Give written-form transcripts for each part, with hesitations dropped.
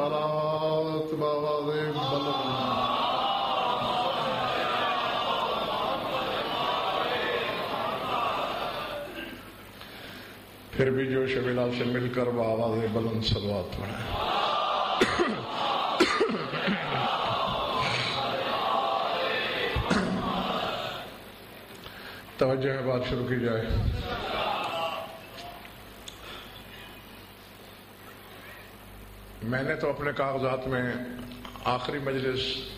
الصلاة بآواز بلند. پھر بھی جوش بلا سے مل کر بآواز بلند صلوات پڑھیں. توجہ ہے، بات شروع کی جائے. میں نے تو اپنے کاغذات میں آخری مجلس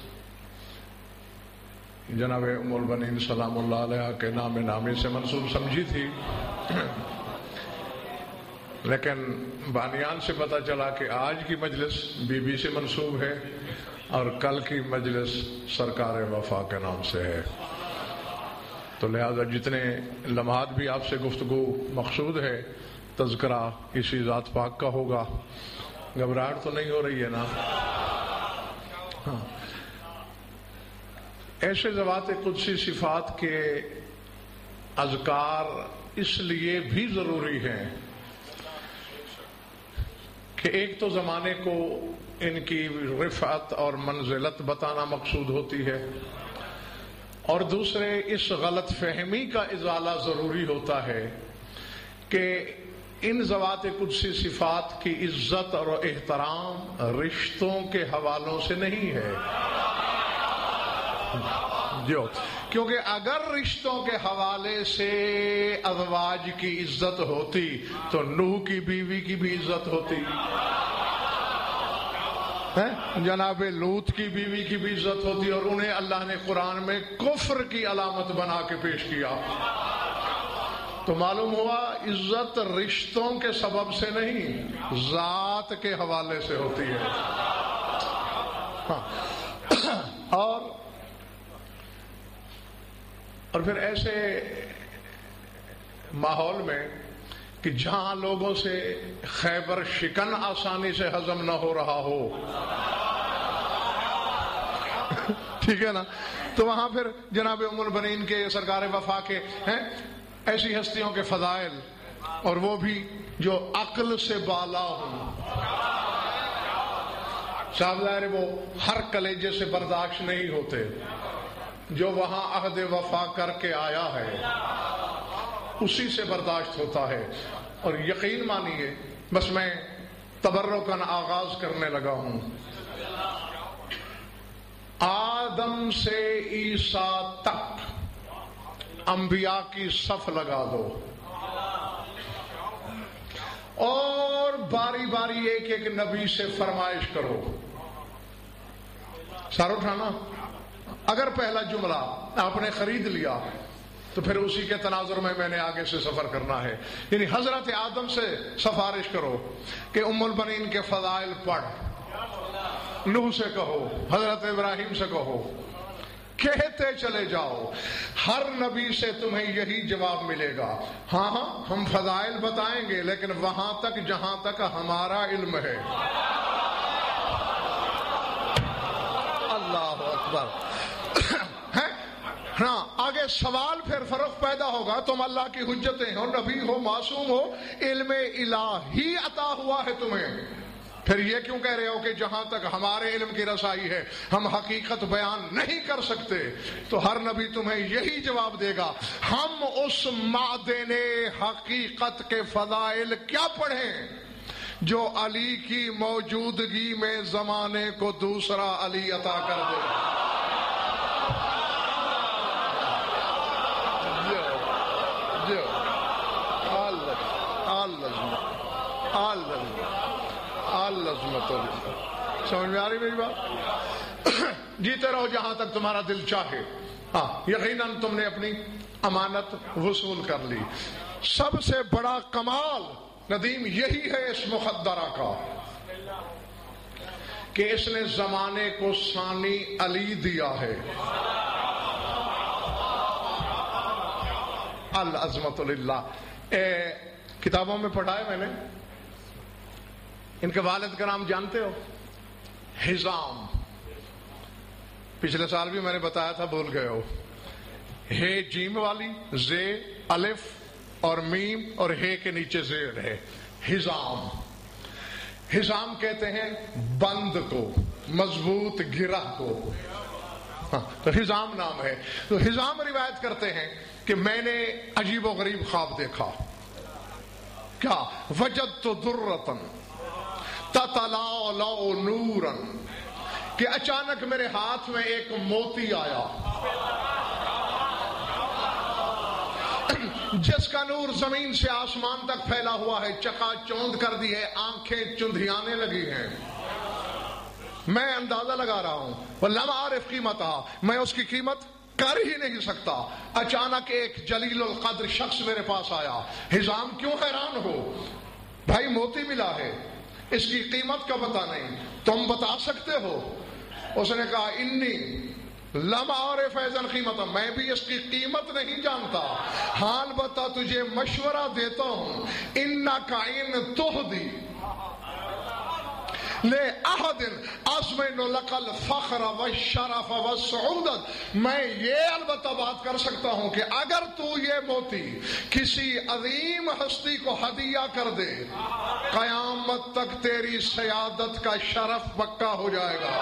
جناب ام البنین سلام اللہ علیہ کے نام نامی سے منسوب سمجھی تھی، لیکن بانیان سے پتہ چلا کہ آج کی مجلس بی بی سے منسوب ہے اور کل کی مجلس سرکار وفا کے نام سے ہے. تو لہذا جتنے لمحات بھی آپ سے گفتگو مقصود ہے تذکرہ اسی ذات پاک کا ہوگا. گھبراہٹ تو نہیں ہو رہی ہے نا؟ ہاں. ایسے ذوات قدسی صفات کے اذکار اس لیے بھی ضروری ہیں کہ ایک تو زمانے کو ان کی رفعت اور منزلت بتانا مقصود ہوتی ہے، اور دوسرے اس غلط فہمی کا ازالہ ضروری ہوتا ہے کہ ان ذوات قدسی صفات کی عزت اور احترام رشتوں کے حوالوں سے نہیں ہے. کیونکہ اگر رشتوں کے حوالے سے ازواج کی عزت ہوتی تو نوح کی بیوی کی بھی عزت ہوتی، جناب لوط کی بیوی کی بھی عزت ہوتی، اور انہیں اللہ نے قرآن میں کفر کی علامت بنا کے پیش کیا. تو معلوم ہوا عزت رشتوں کے سبب سے نہیں، ذات کے حوالے سے ہوتی ہے. اور پھر ایسے ماحول میں کہ جہاں لوگوں سے خیبر شکن آسانی سے ہضم نہ ہو رہا ہو، ٹھیک ہے نا، تو وہاں پھر جناب ام البنین کے سرکار وفا کے ہیں ایسی ہستیوں کے فضائل، اور وہ بھی جو عقل سے بالا ہوں. صاحب ظاہر وہ ہر کلیجے سے برداشت نہیں ہوتے، جو وہاں عہد وفا کر کے آیا ہے اسی سے برداشت ہوتا ہے. اور یقین مانیے، بس میں تبرکاً آغاز کرنے لگا ہوں. آدم سے عیسیٰ تک انبیاء کی صف لگا دو اور باری باری ایک ایک نبی سے فرمائش کرو. سر اٹھانا. اگر پہلا جملہ آپ نے خرید لیا تو پھر اسی کے تناظر میں نے آگے سے سفر کرنا ہے. یعنی حضرت آدم سے سفارش کرو کہ ام البنین کے فضائل پڑھ، نوح سے کہو، حضرت ابراہیم سے کہو، کہتے چلے جاؤ. ہر نبی سے تمہیں یہی جواب ملے گا، ہاں ہاں ہم فضائل بتائیں گے لیکن وہاں تک جہاں تک ہمارا علم ہے. اللہ اکبر. ہاں آگے سوال پھر فرق پیدا ہوگا، تم اللہ کی حجتیں ہو، نبی ہو، معصوم ہو، علم الہی عطا ہوا ہے تمہیں، پھر یہ کیوں کہہ رہے ہو کہ جہاں تک ہمارے علم کی رسائی ہے ہم حقیقت بیان نہیں کر سکتے؟ تو ہر نبی تمہیں یہی جواب دے گا، ہم اس معدن حقیقت کے فضائل کیا پڑھیں جو علی کی موجودگی میں زمانے کو دوسرا علی عطا کر دے. سمجھ میں آ رہی میری بات؟ جیتے رہو جہاں تک تمہارا دل چاہے. ہاں یقیناً تم نے اپنی امانت وصول کر لی. سب سے بڑا کمال ندیم یہی ہے اس مخدرہ کا کہ اس نے زمانے کو ثانی علی دیا ہے. العظمت للہ. کتابوں میں پڑھا ہے میں نے. ان کے والد کا نام جانتے ہو؟ حزام. پچھلے سال بھی میں نے بتایا تھا، بھول گئے ہو. ہے جیم والی، زے الف اور میم اور ہے کے نیچے زیر ہے. حزام. حزام کہتے ہیں بند کو، مضبوط گرہ کو، تو حزام نام ہے۔ تو حزام روایت کرتے ہیں کہ میں نے عجیب و غریب خواب دیکھا، کیا؟ وجدت درۃ تتلالع نورا، کہ اچانک میرے ہاتھ میں ایک موتی آیا جس کا نور زمین سے آسمان تک پھیلا ہوا ہے، چکا چوند کر دی ہے، آنکھیں چندھیانے لگی ہیں۔ میں اندازہ لگا رہا ہوں، وَلَمْ أَعْرِفْ قِیمَتَهَا، میں اس کی قیمت کر ہی نہیں سکتا۔ اچانک ایک جلیل القدر شخص میرے پاس آیا۔ حزام کیوں حیران ہو؟ بھائی موتی ملا ہے، اس کی قیمت کا پتہ نہیں، تم بتا سکتے ہو؟ اس نے کہا انی لم اعرف ایذن قیمتا، میں بھی اس کی قیمت نہیں جانتا، حال بتا تجھے مشورہ دیتا ہوں، انک ان تہدی لأحد أضمن لك الفخر والشرف والسعودت، میں یہ البتہ بات کر سکتا ہوں کہ اگر تو یہ موتی کسی عظیم ہستی کو ہدیہ کر دے، قیامت تک تیری سیادت کا شرف پکا ہو جائے گا۔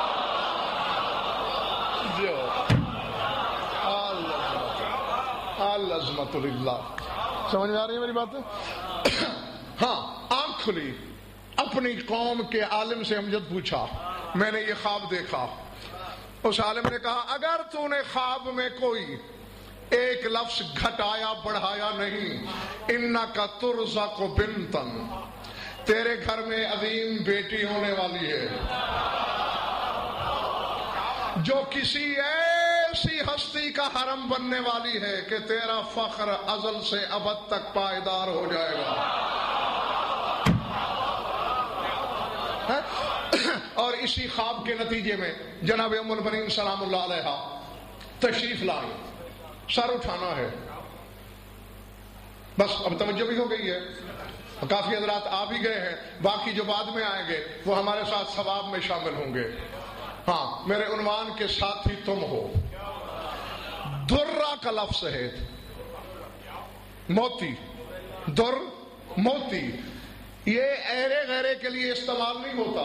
العظمت للہ۔ سمجھ میں آ رہی ہے میری بات؟ ہاں، آنکھ کھلی، اپنی قوم کے عالم سے امجد پوچھا، میں نے یہ خواب دیکھا۔ اس عالم نے کہا اگر تو نے خواب میں کوئی ایک لفظ گھٹایا بڑھایا نہیں، انک ترزق بنتن، تیرے گھر میں عظیم بیٹی ہونے والی ہے جو کسی ایسی ہستی کا حرم بننے والی ہے کہ تیرا فخر ازل سے ابد تک پائیدار ہو جائے گا۔ اور اسی خواب کے نتیجے میں جناب ام البنین سلام اللہ علیہا تشریف لائیں، سر اٹھانا ہے، بس اب توجہ بھی ہو گئی ہے، کافی حضرات آ بھی گئے ہیں، باقی جو بعد میں آئیں گے وہ ہمارے ساتھ ثواب میں شامل ہوں گے۔ ہاں، میرے عنوان کے ساتھ ہی تم ہو۔ درہ کا لفظ ہے موتی، در موتی، یہ ایرے غیرے کے لیے استعمال نہیں ہوتا۔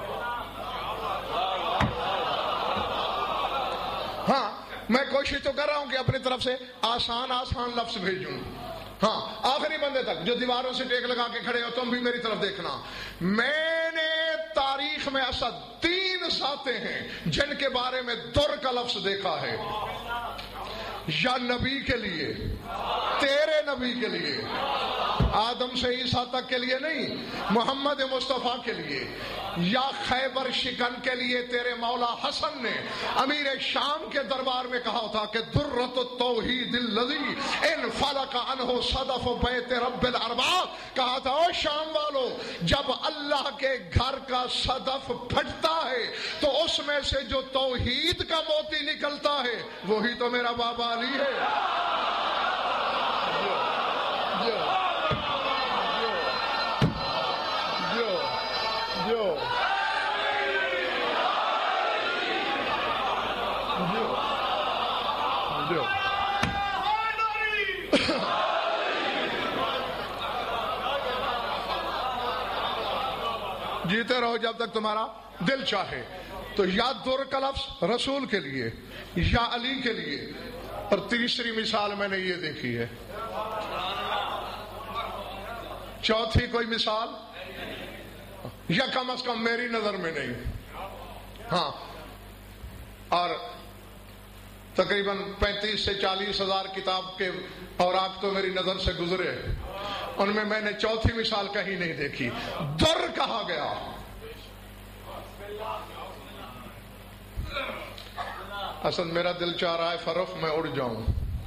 ہاں، میں کوشش تو کر رہا ہوں کہ اپنی طرف سے آسان آسان لفظ بھیجوں۔ ہاں، آخری بندے تک جو دیواروں سے ٹیک لگا کے کھڑے ہو تم بھی میری طرف دیکھنا۔ میں نے تاریخ میں ایسا 3 ذاتیں ہیں جن کے بارے میں در کا لفظ دیکھا ہے، یا نبی کے لیے، تیرے نبی کے لیے، آدم سے عیسیٰ تک کے لیے نہیں، محمد مصطفیٰ کے لیے، یا خیبر شکن کے لیے تیرے مولا حسن نے امیر شام کے دربار میں کہا تھا کہ درۃ التوحید الذی ان فلق عنہ صدف بیت رب الارباب، کہا تھا او شام والو جب اللہ کے گھر کا صدف پھٹتا ہے تو اس میں سے جو توحید کا موتی نکلتا ہے وہی تو میرا بابا علی ہے۔ جیتے رہو جب تک تمہارا دل چاہے۔ تو یا در کا لفظ رسول کے لیے، یا علی کے لیے، اور تیسری مثال میں نے یہ دیکھی ہے۔ چوتھی کوئی مثال یا کم از کم میری نظر میں نہیں۔ ہاں، اور تقریباً 35 سے 40 ہزار کتاب کے اوراق تو میری نظر سے گزرے، ان میں نے چوتھی مثال کہیں نہیں دیکھی۔ در کہا گیا۔ اصل میرا دل چاہ رہا ہے فروخت میں اڑ جاؤں۔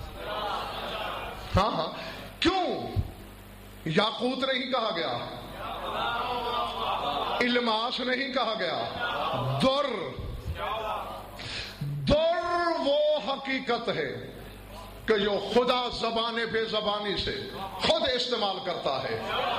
ہاں ہاں، کیوں؟ یاقوت نہیں کہا گیا، الماس نہیں کہا گیا، در وہ حقیقت ہے کہ جو خدا زبان بے زبانی سے خود استعمال کرتا ہے۔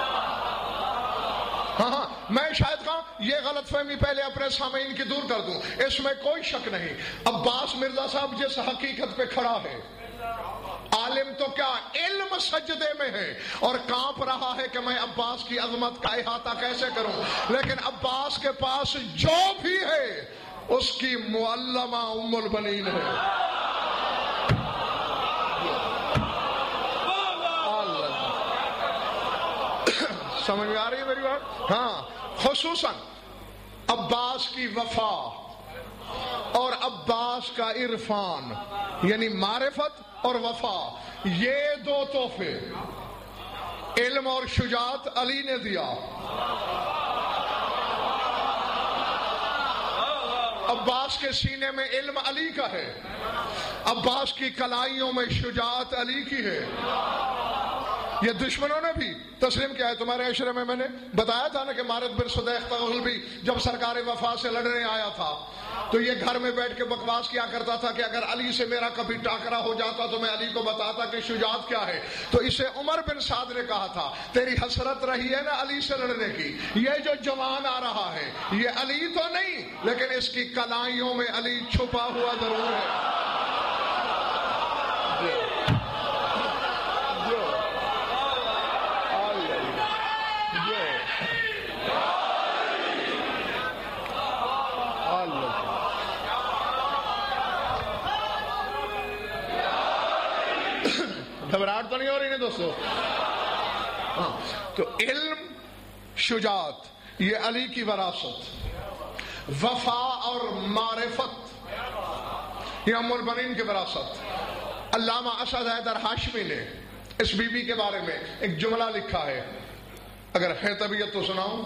ہاں، میں شاید کہاں یہ غلط فہمی پہلے اپنے سامعین کی دور کر دوں، اس میں کوئی شک نہیں، عباس مرزا صاحب جس حقیقت پہ کھڑا ہے، عالم تو کیا علم سجدے میں ہے اور کانپ رہا ہے کہ میں عباس کی عظمت کا احاطہ کیسے کروں، لیکن عباس کے پاس جو بھی ہے اس کی معلمہ ام البنین ہے۔ سمجھ میں آ رہی ہے میری بات؟ ہاں، خصوصاً عباس کی وفا اور عباس کا عرفان، یعنی معرفت اور وفا، یہ دو تحفے علم اور شجاعت علی نے دیا۔ عباس کے سینے میں علم علی کا ہے، عباس کی کلائیوں میں شجاعت علی کی ہے۔ یہ دشمنوں نے بھی تسلیم کیا ہے۔ تمہارے عشرے میں نے بتایا تھا نا کہ مارد بن صدیق تغلبی جب سرکار وفا سے لڑنے آیا تھا تو یہ گھر میں بیٹھ کے بکواس کیا کرتا تھا کہ اگر علی سے میرا کبھی ٹاکرا ہو جاتا تو میں علی کو بتاتا کہ شجاعت کیا ہے۔ تو اسے عمر بن سعد نے کہا تھا تیری حسرت رہی ہے نا علی سے لڑنے کی، یہ جو جوان آ رہا ہے یہ علی تو نہیں لیکن اس کی کلائیوں میں علی چھپا ہوا ضرور ہے۔ گھبراہٹ تو نہیں ہو رہی نا دوستو؟ تو علم شجاعت یہ علی کی وراثت، وفا اور معرفت یہ ام البنین کی وراثت۔ علامہ اسد حیدر ہاشمی نے اس بی بی کے بارے میں ایک جملہ لکھا ہے، اگر ہے طبیعت تو سناؤں۔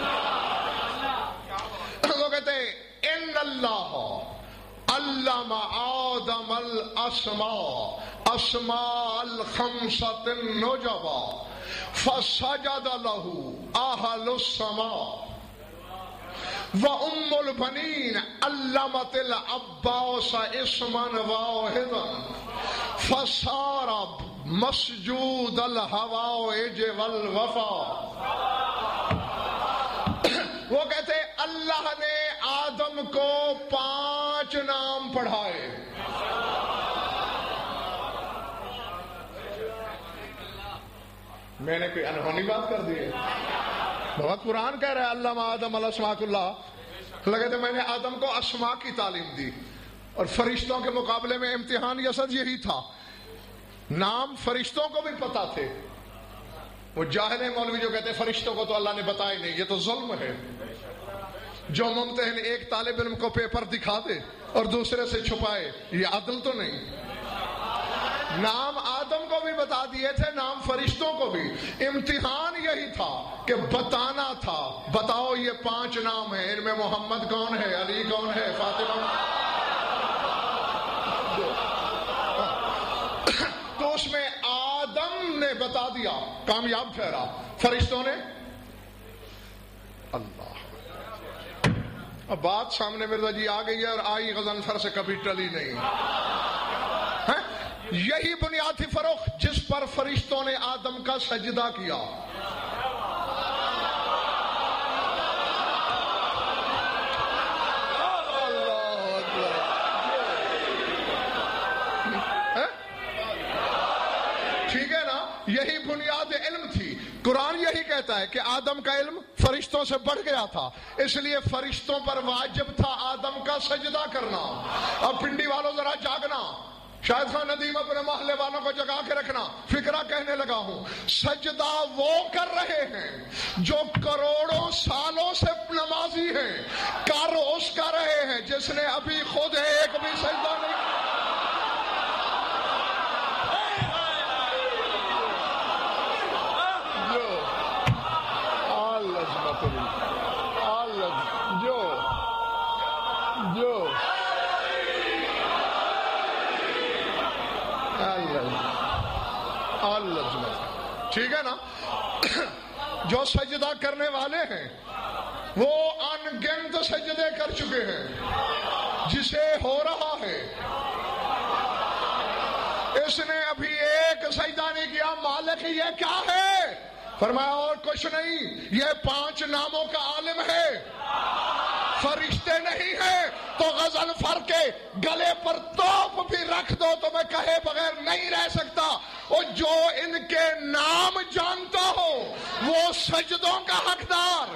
وہ کہتے ہیں ان اللہ علم آدم الاسماء اسماء الخمسۃ النجبا فسجد له اہل السماء وام البنین علمت العباس اسما واحدا فصار مسجود الحوائج والوفا۔ وہ کہتے اللہ نے آدم کو 5 نام پڑھائے۔ میں نے کوئی انہونی بات کر دی ہے؟ بہت قرآن کہہ رہا ہے علم آدم الاسماء کلھا۔ لگے تھے میں نے آدم کو اسماء کی تعلیم دی، اور فرشتوں کے مقابلے میں امتحان یسد یہی تھا، نام فرشتوں کو بھی پتا تھے۔ وہ جاہل مولوی جو کہتے ہیں فرشتوں کو تو اللہ نے بتایا نہیں، یہ تو ظلم ہے۔ جو ممتحن ایک طالب علم کو پیپر دکھا دے اور دوسرے سے چھپائے، یہ عدل تو نہیں۔ نام آدم کو بھی بتا دیے تھے، نام فرشتوں کو بھی۔ امتحان یہی تھا کہ بتانا تھا، بتاؤ یہ 5 نام ہیں، ان میں محمد کون ہے، علی کون ہے، فاطمہ۔ تو اس میں آدم نے بتا دیا، کامیاب ٹھہرا۔ فرشتوں نے اللہ۔ اب بات سامنے مرزا جی آ گئی ہے اور آئی غضنفر سے کبھی ٹلی نہیں۔ یہی بنیادی فرق جس پر فرشتوں نے آدم کا سجدہ کیا۔ ٹھیک ہے نا، یہی بنیاد علم تھی۔ قرآن یہی کہتا ہے کہ آدم کا علم فرشتوں سے بڑھ گیا تھا، اس لیے فرشتوں پر واجب تھا آدم کا سجدہ کرنا۔ اب پنڈی والوں ذرا جاگنا، شاہد خان ندیم اپنے محلے والوں کو جگا کے رکھنا، فکرہ کہنے لگا ہوں۔ سجدہ وہ کر رہے ہیں جو کروڑوں سالوں سے نمازی ہیں، کر اس کا رہے ہیں جس نے ابھی خود ایک بھی سجدہ نہیں کیا۔ ٹھیک ہے نا، جو سجدہ کرنے والے ہیں وہ ان گنت سجدے کر چکے ہیں، جسے ہو رہا ہے اس نے ابھی ایک سجدہ نہیں کیا۔ مالک یہ کیا ہے؟ فرمایا اور کچھ نہیں، یہ 5 ناموں کا عالم ہے، فرشتے نہیں ہیں، تو غضنفر کے گلے پر توپ بھی رکھ دو تو میں کہے بغیر نہیں رہ سکتا. اور جو ان کے نام جانتا ہو وہ سجدوں کا حقدار.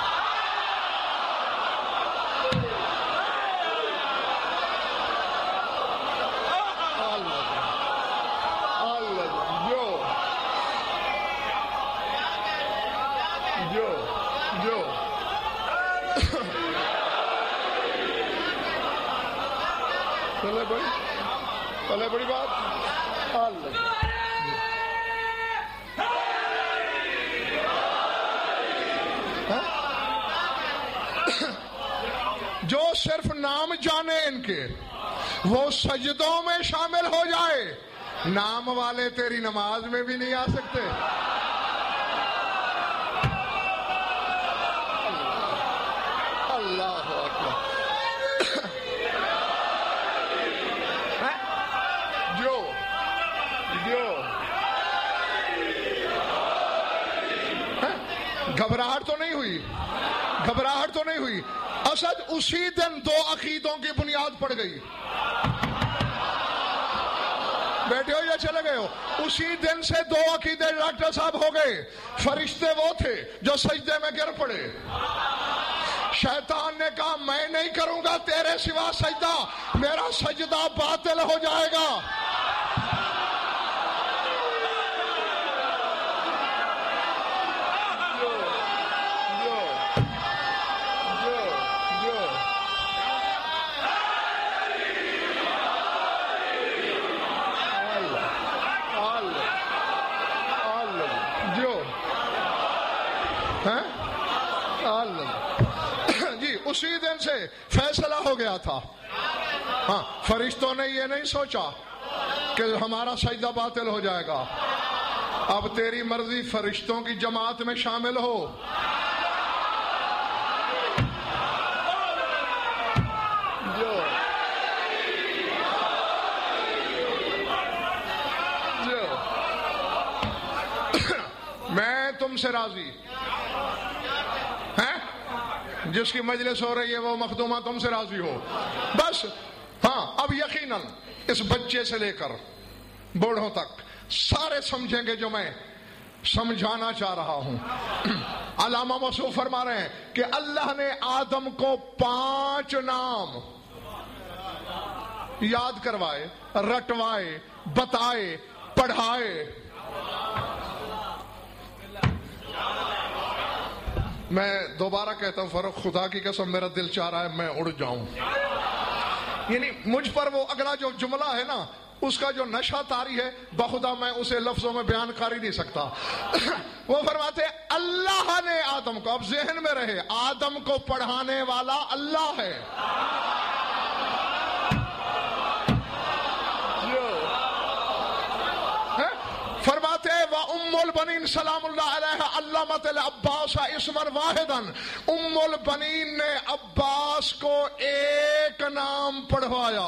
چلے بڑی بات. جو صرف نام جانے ان کے وہ سجدوں میں شامل ہو جائے. نام والے تیری نماز میں بھی نہیں آ سکتے. اللہ اکبر. گھبراہٹ تو نہیں ہوئی, گھبراہٹ تو نہیں ہوئی. اسد اسی دن دو عقیدوں کی بنیاد پڑ گئی. بیٹھے ہو یا چلے گئے ہو؟ اسی دن سے دو عقیدے ڈاکٹر صاحب ہو گئے. فرشتے وہ تھے جو سجدے میں گر پڑے. شیطان نے کہا میں نہیں کروں گا تیرے سوا سجدہ, میرا سجدہ باطل ہو جائے گا. جی اسی دن سے فیصلہ ہو گیا تھا. ہاں فرشتوں نے یہ نہیں سوچا کہ ہمارا سجدہ باطل ہو جائے گا. اب تیری مرضی فرشتوں کی جماعت میں شامل ہو. میں تم سے راضی. جس کی مجلس ہو رہی ہے وہ مخدومہ تم سے راضی ہو بس. ہاں اب یقیناً اس بچے سے لے کر بوڑھوں تک سارے سمجھیں گے جو میں سمجھانا چاہ رہا ہوں. علامہ موصوف فرما رہے ہیں کہ اللہ نے آدم کو 5 نام یاد کروائے, رٹوائے, بتائے, پڑھائے. میں دوبارہ کہتا ہوں فاروق, خدا کی قسم میرا دل چاہ رہا ہے میں اڑ جاؤں. یعنی مجھ پر وہ اگلا جو جملہ ہے نا اس کا جو نشہ طاری ہے بخدا میں اسے لفظوں میں بیان کر ہی نہیں سکتا. وہ فرماتے اللہ نے آدم کو, اب ذہن میں رہے, آدم کو پڑھانے والا اللہ ہے. فرماتے وَأُمُّ الْبَنِينَ سلام اللہ علیہ علمت العباس اسما واحدا. ام البنین نے عباس کو ایک نام پڑھوایا.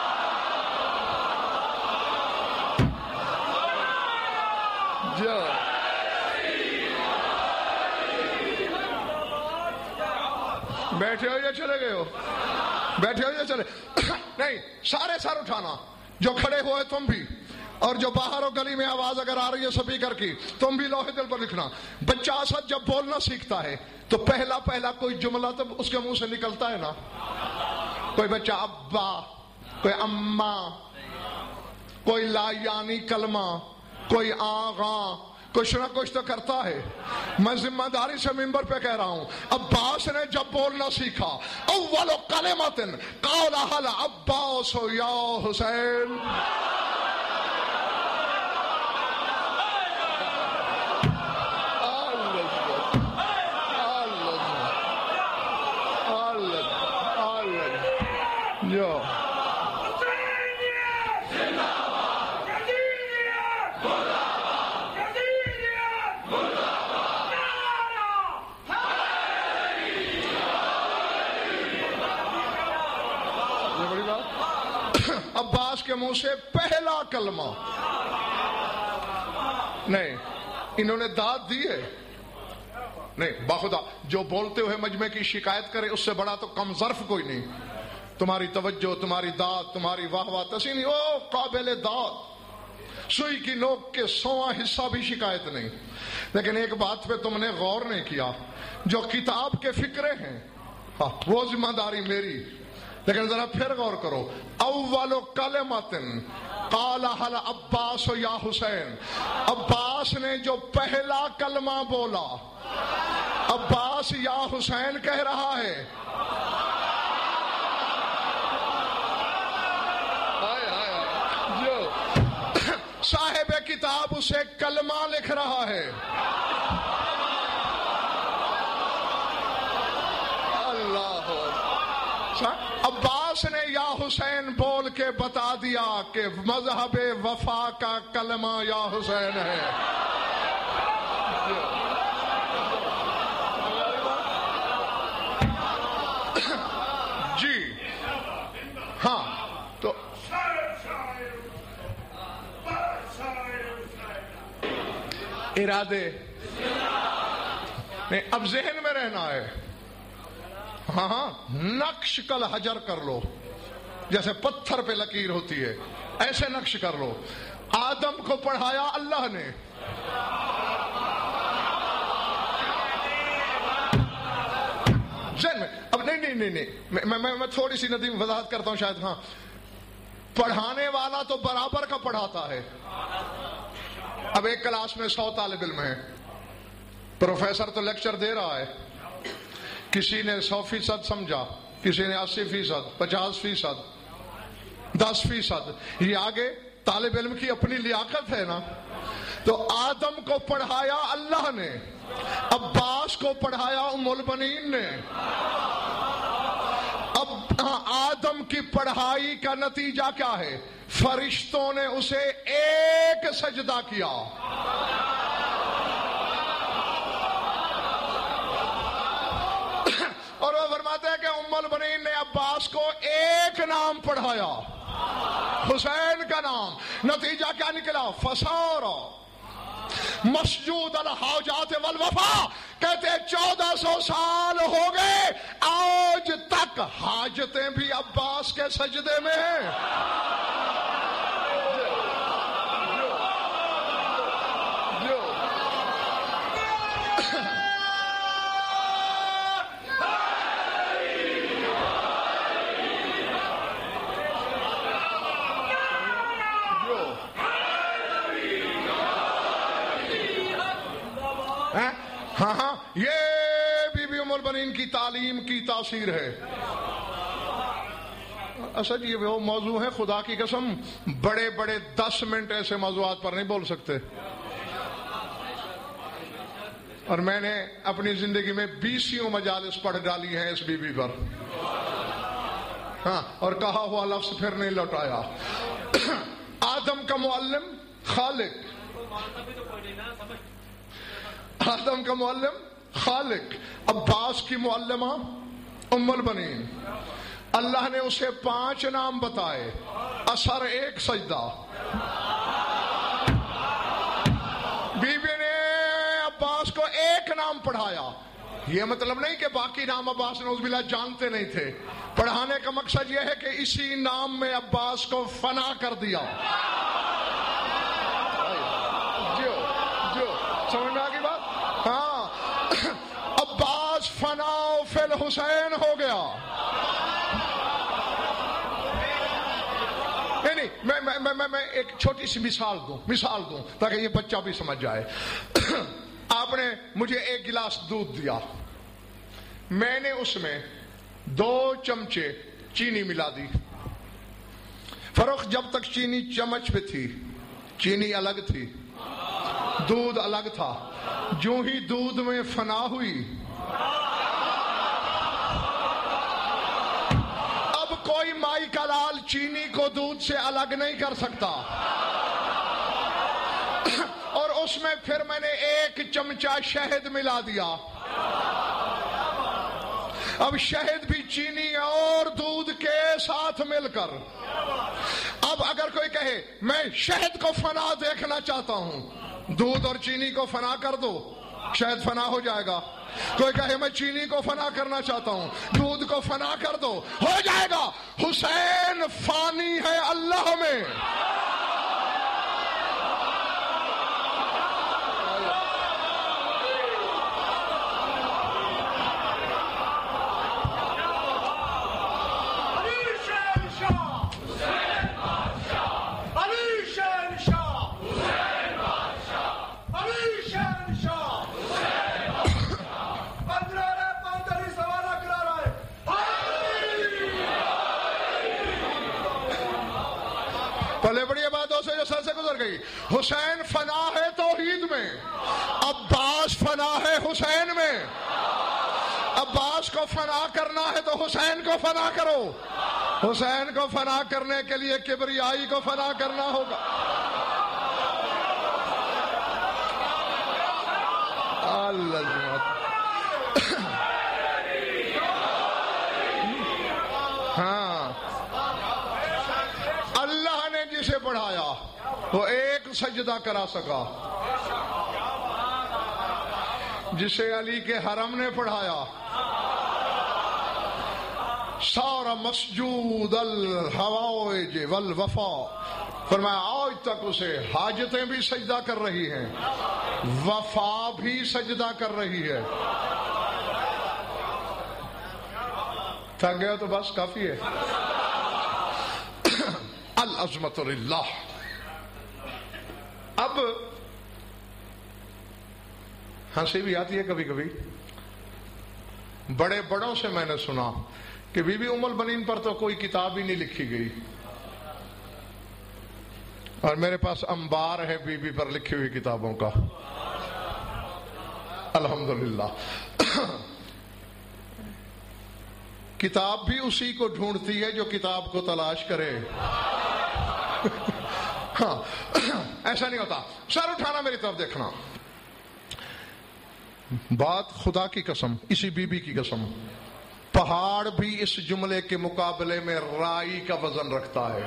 بیٹھے ہو یا چلے گئے ہو؟ بیٹھے ہو یا چلے نہیں, سارے سر اٹھانا. جو کھڑے ہوئے تم بھی, اور جو باہر و گلی میں آواز اگر آ رہی ہے سپیکر کی تم بھی لوہے دل پر لکھنا. بچہ اسد جب بولنا سیکھتا ہے تو پہلا کوئی جملہ تو اس کے منہ سے نکلتا ہے نا. کوئی بچہ ابا, کوئی اماں, کوئی لا یعنی کلمہ, کوئی آغاں, کچھ نہ کچھ تو کرتا ہے. میں ذمہ داری سے ممبر پہ کہہ رہا ہوں, عباس نے جب بولنا سیکھا اول کلمۃ قالها العباس یا حسین. عباس کے منہ سے پہلا کلمہ نہیں, انہوں نے داد دی ہے نہیں. باخدا جو بولتے ہوئے مجمع کی شکایت کرے اس سے بڑا تو کم ظرف کوئی نہیں. تمہاری توجہ، تمہاری داد، تمہاری واہ واہ تسینی، او قابل داد، سوئی کی نوک کے 100واں حصہ بھی شکایت نہیں. لیکن ایک بات پہ تم نے غور نہیں کیا، جو کتاب کے فکرے ہیں وہ ذمہ داری میری. لیکن ذرا پھر غور کرو، اول کلمۃ قالها العباس یا حسین، عباس نے جو پہلا کلمہ بولا، عباس یا حسین کہہ رہا ہے. صاحب کتاب اسے کلمہ لکھ رہا ہے. اللہ، عباس نے یا حسین بول کے بتا دیا کہ مذہب وفا کا کلمہ یا حسین ہے. جی ہاں، تو ارادے نہیں، اب ذہن میں رہنا ہے. ہاں نقش کل حجر کر لو، جیسے پتھر پہ لکیر ہوتی ہے ایسے نقش کر لو. آدم کو پڑھایا اللہ نے، ذہن میں. اب نہیں میں تھوڑی سی ندیم وضاحت کرتا ہوں شاید. ہاں، پڑھانے والا تو برابر کا پڑھاتا ہے. اب ایک کلاس میں 100 طالب علم ہیں، پروفیسر تو لیکچر دے رہا ہے، کسی نے 100% سمجھا، کسی نے 80%، 50%، 10%. یہ آگے طالب علم کی اپنی لیاقت ہے نا. تو آدم کو پڑھایا اللہ نے، عباس کو پڑھایا ام البنین نے. اب آدم کی پڑھائی کا نتیجہ کیا ہے؟ فرشتوں نے اسے ایک سجدہ کیا. اور وہ فرماتے ہیں کہ ام البنین نے عباس کو ایک نام پڑھایا، حسین کا نام. نتیجہ کیا نکلا؟ فسار مسجود الحاجات والوفا. کہتے 1400 سال ہو گئے، آج تک حاجتیں بھی عباس کے سجدے میں ہیں. ہاں یہ بی بی ام البنین کی تعلیم کی تاثیر ہے. اصل یہ وہ موضوع ہے، خدا کی قسم بڑے بڑے 10 منٹ ایسے موضوعات پر نہیں بول سکتے. اور میں نے اپنی زندگی میں 20 مجالس پڑھ ڈالی ہیں اس بی بی پر. ہاں، اور کہا ہوا لفظ پھر نہیں لوٹایا. آدم کا معلم خالق، آدم کا معلم خالق، عباس کی معلمہ ام البنین. اللہ نے اسے 5 نام بتائے، اثر 1 سجدہ. بی بی نے عباس کو ایک نام پڑھایا. یہ مطلب نہیں کہ باقی نام عباس نعوذ باللہ جانتے نہیں تھے. پڑھانے کا مقصد یہ ہے کہ اسی نام میں عباس کو فنا کر دیا. سمجھ میں آ گئی بات؟ ہاں، عباس فنا فی الحسین ہو گیا. نہیں، میں ایک چھوٹی سی مثال دوں تاکہ یہ بچہ بھی سمجھ جائے. آپ نے مجھے 1 گلاس دودھ دیا، میں نے اس میں 2 چمچے چینی ملا دی. فرق جب تک چینی چمچ پہ تھی، چینی الگ تھی، دودھ الگ تھا. جو ہی دودھ میں فنا ہوئی، اب کوئی مائی کا لال چینی کو دودھ سے الگ نہیں کر سکتا. اور اس میں پھر میں نے 1 چمچہ شہد ملا دیا. اب شہد بھی چینی اور دودھ کے ساتھ مل کر، اب اگر کوئی کہے میں شہد کو فنا دیکھنا چاہتا ہوں، دودھ اور چینی کو فنا کر دو، شہد فنا ہو جائے گا. کوئی کہے میں چینی کو فنا کرنا چاہتا ہوں، دودھ کو فنا کر دو، ہو جائے گا۔ حسین فانی ہے اللہ میں۔ پہلے بڑی باتوں سے جو سر سے گزر گئی، حسین فنا ہے توحید میں، عباس فنا ہے حسین میں۔ عباس کو فنا کرنا ہے تو حسین کو فنا کرو، حسین کو فنا کرنے کے لیے کبریائی کو فنا کرنا ہوگا۔ ہاں، اللہ نے جسے پڑھایا وہ ایک سجدہ کرا سکا، جسے علی کے حرم نے پڑھایا سارا مسجود الحوائج والوفا، فرمایا آج تک اسے حاجتیں بھی سجدہ کر رہی ہیں، وفا بھی سجدہ کر رہی ہے۔ تھک گیا تو بس کافی ہے۔ العظمت للہ۔ اب ہنسی بھی آتی ہے کبھی کبھی، بڑے بڑوں سے میں نے سنا کہ بی بی ام البنین پر تو کوئی کتاب ہی نہیں لکھی گئی، اور میرے پاس انبار ہے بی بی پر لکھی ہوئی کتابوں کا، الحمدللہ۔ کتاب بھی اسی کو ڈھونڈتی ہے جو کتاب کو تلاش کرے۔ ہاں، ایسا نہیں ہوتا۔ سر اٹھانا، میری طرف دیکھنا۔ بات خدا کی قسم، اسی بی بی کی قسم، پہاڑ بھی اس جملے کے مقابلے میں رائی کا وزن رکھتا ہے۔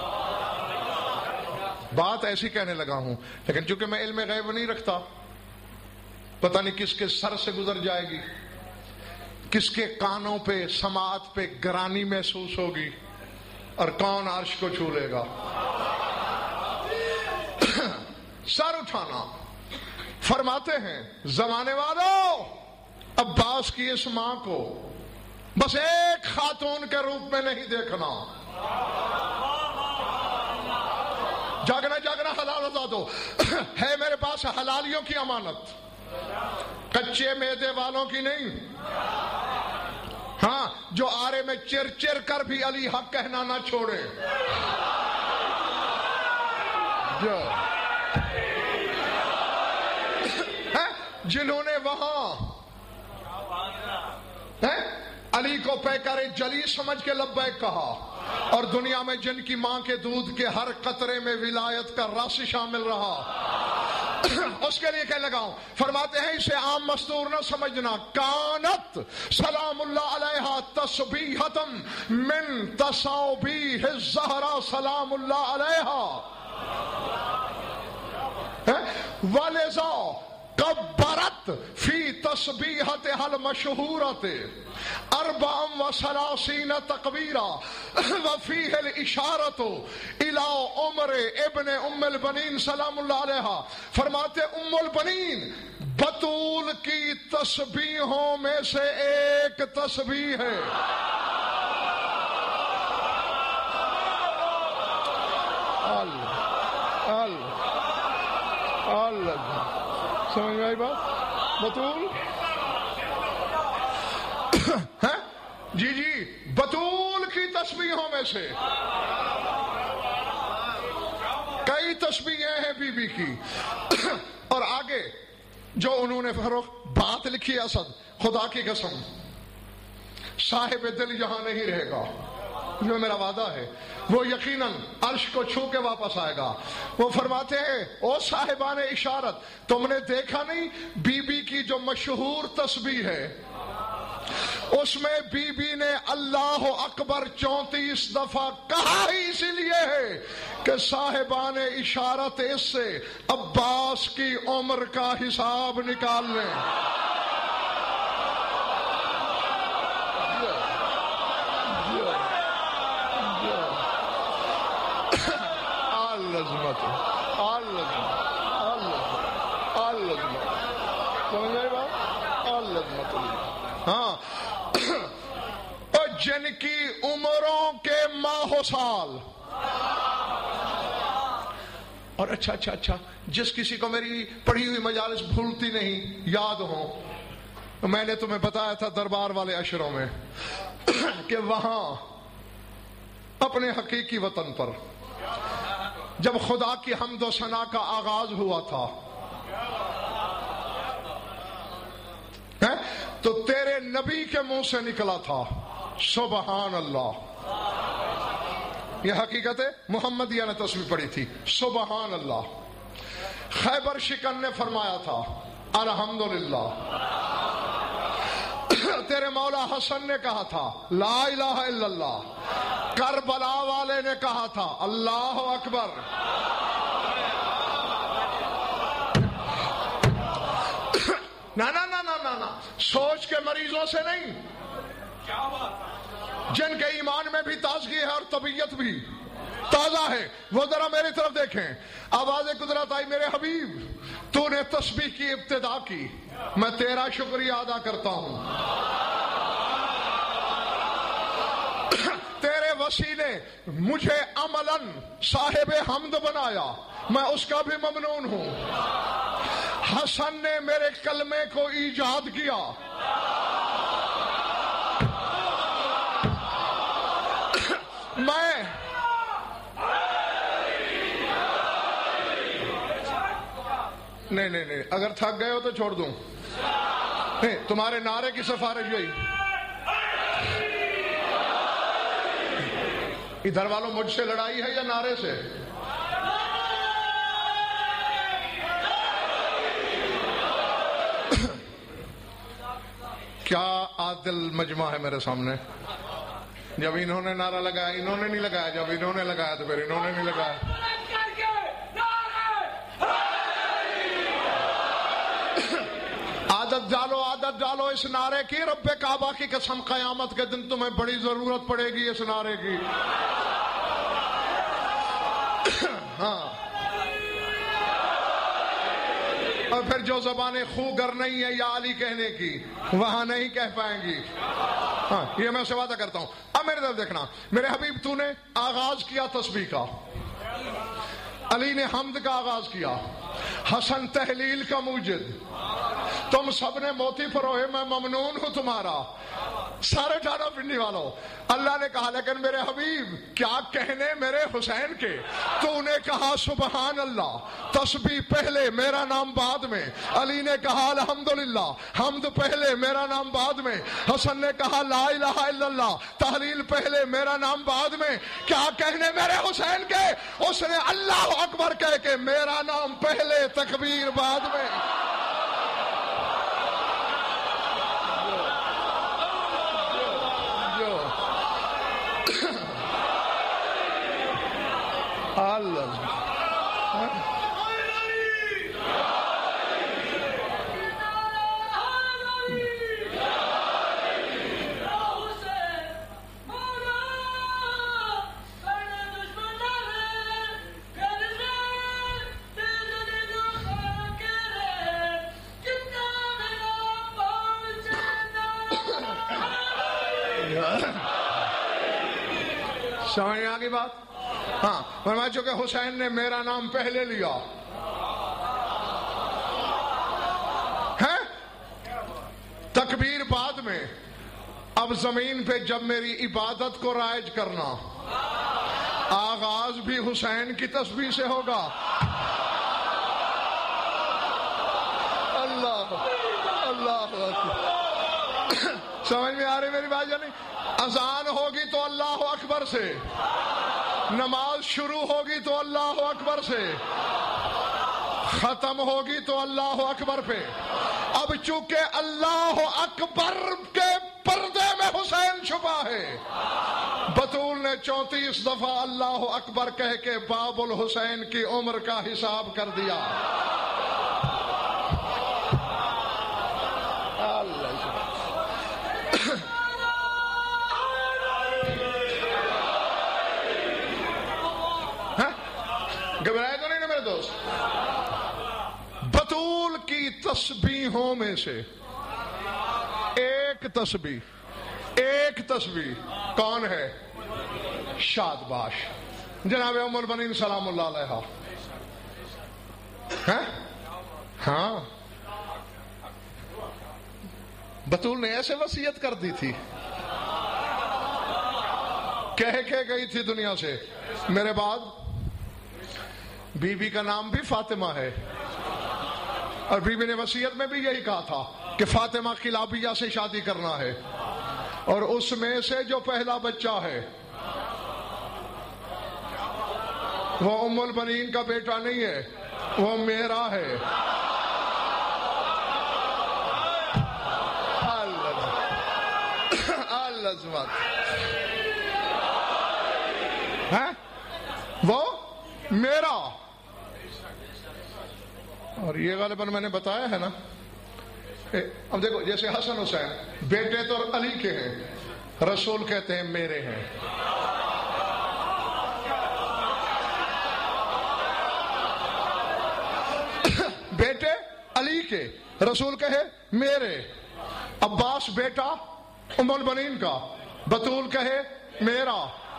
بات ایسی کہنے لگا ہوں، لیکن چونکہ میں علم غیب نہیں رکھتا، پتہ نہیں کس کے سر سے گزر جائے گی، کس کے کانوں پہ سماعت پہ گرانی محسوس ہوگی، اور کون عرش کو چھو لے گا۔ سر اٹھانا۔ فرماتے ہیں زمانے والوں، عباس کی اس ماں کو بس ایک خاتون کے روپ میں نہیں دیکھنا۔ جاگنا جاگنا حلال بتا دو۔ ہے میرے پاس حلالیوں کی امانت، کچے میدے والوں کی نہیں۔ ہاں، جو آرے میں چر چر کر بھی علی حق کہنا نہ چھوڑے، جو جنہوں نے وہاں علی کو پیکر جلی سمجھ کے لبیک کہا، اور دنیا میں جن کی ماں کے دودھ کے ہر قطرے میں ولایت کا رس شامل رہا، اس کے لیے کہنے لگا ہوں۔ فرماتے ہیں اسے عام مستور نہ سمجھنا، کانت سلام اللہ علیہا تسبیحتم من تسابیح الزہرا سلام اللہ علیہا، ولذا کبرت فی تسبیحتها المشہورت اربعا و ثلاثین تکبیرا وفیہ الاشارۃ الی عمر ابن ام البنین سلام اللہ علیہ۔ فرماتے ام البنین بطول کی تسبیحوں میں سے ایک تسبیح ہے۔ سمجھ میں آئی بات؟ بطول جی جی، بطول کی تسبیحوں میں سے کئی تسبیحیں ہیں بی بی کی۔ اور آگے جو انہوں نے بات لکھی، اسد خدا کی قسم صاحب دل یہاں نہیں رہے گا، جو میرا وعدہ ہے وہ یقیناً عرش کو چھو کے واپس آئے گا۔ وہ فرماتے ہیں او صاحبان اشارت، تم نے دیکھا نہیں بی بی کی جو مشہور تسبیح ہے، اس میں بی بی نے اللہ اکبر 34 دفعہ کہا ہی اسی لیے ہے کہ صاحبان اشارت اس سے عباس کی عمر کا حساب نکال لیں۔ جن کی عمروں کے ماہ و سال. اور اچھا جس کسی کو میری پڑھی ہوئی مجالس بھولتی نہیں یاد ہو، میں نے تمہیں بتایا تھا دربار والے اشروں میں کہ وہاں اپنے حقیقی وطن پر جب خدا کی حمد و ثنا کا آغاز ہوا تھا تو تیرے نبی کے منہ سے نکلا تھا سبحان اللہ. یہ حقیقت ہے. محمدیہ نے تسبیح پڑھی تھی سبحان اللہ. خیبر شکن نے فرمایا تھا الحمدللہ. تیرے مولا حسن نے کہا تھا لا الہ الا اللہ. کربلا والے نے کہا تھا اللہ اکبر. نہ سوچ کے مریضوں سے نہیں، جن کے ایمان میں بھی تازگی ہے اور طبیعت بھی تازہ ہے وہ ذرا میری طرف دیکھیں. آواز قدرت آئی میرے حبیب تو نے تسبیح کی ابتدا کی، میں تیرا شکریہ ادا کرتا ہوں. تیرے وسیلے مجھے عملاً صاحب حمد بنایا، میں اس کا بھی ممنون ہوں. حسن نے میرے کلمے کو ایجاد کیا، میں نہیں اگر تھک گئے ہو تو چھوڑ دوں. نہیں تمہارے نعرے کی سفارش ہوئی. ادھر والوں مجھ سے لڑائی ہے یا نعرے سے؟ کیا عادل مجمع ہے میرے سامنے. جب انہوں نے نعرہ لگایا انہوں نے نہیں لگایا، جب انہوں نے لگایا تو پھر انہوں نے نہیں لگایا. عادت ڈالو اس نعرے کی. رب کعبہ کی قسم قیامت کے دن تمہیں بڑی ضرورت پڑے گی اس نعرے کی. ہاں اور پھر جو زبانیں خوگر نہیں ہے یا علی کہنے کی وہاں نہیں کہہ پائیں گی. ہاں یہ میں سے وعدہ کرتا ہوں. اب میرے طرف دیکھنا میرے حبیب، تو نے آغاز کیا تسبیح کا، علی نے حمد کا آغاز کیا، حسن تحلیل کا موجد، تم سب نے موتی پروئے، میں ممنون ہوں تمہارا. سارے ٹھانا پنڈی والوں اللہ نے کہا لیکن میرے حبیب کیا کہنے میرے حسین کے. تو نے کہا سبحان اللہ، تسبیح پہلے میرا نام بعد میں. علی نے کہا الحمدللہ، حمد پہلے میرا نام بعد میں. حسن نے کہا لا الہ الا اللہ، تحلیل پہلے میرا نام بعد میں. کیا کہنے میرے حسین کے؟ اس نے اللہ اکبر کہہ کے میرا نام پہلے تکبیر بعد میں. سمجھ میں آ گئی بات؟ ہاں فرمایا چونکہ حسین نے میرا نام پہلے لیا ہے، تکبیر بعد میں. اب زمین پہ جب میری عبادت کو رائج کرنا، آغاز بھی حسین کی تسبیح سے ہوگا. اللہ اللہ سمجھ میں آ رہی میری بات یا نہیں؟ اذان ہوگی تو اللہ اکبر سے، نماز شروع ہوگی تو اللہ اکبر سے، ختم ہوگی تو اللہ اکبر پہ. اب چونکہ اللہ اکبر کے پردے میں حسین چھپا ہے، بطول نے 34 دفعہ اللہ اکبر کہہ کے باب الحسین کی عمر کا حساب کر دیا. گھبرائے تو نہیں نا میرے دوست؟ تسبیحوں میں سے ایک تسبیح ایک تسبیح کون ہے؟ شادباش جناب ام البنین سلام اللہ علیہا. ہاں بطول نے ایسے وصیت کر دی تھی، کہہ کے گئی تھی دنیا سے میرے بعد بی بی کا نام بھی فاطمہ ہے، اور بی بی نے وصیت میں بھی یہی کہا تھا کہ فاطمہ قلابیہ سے شادی کرنا ہے، اور اس میں سے جو پہلا بچہ ہے وہ ام البنین کا بیٹا نہیں ہے، وہ میرا ہے. وہ میرا. اور یہ غالباً میں نے بتایا ہے نا. اب دیکھو جیسے حسن حسین بیٹے تو علی کے ہیں، رسول کہتے ہیں میرے ہیں. بیٹے علی کے، رسول کہے میرے. عباس بیٹا ام البنین کا، بطول کہے میرا.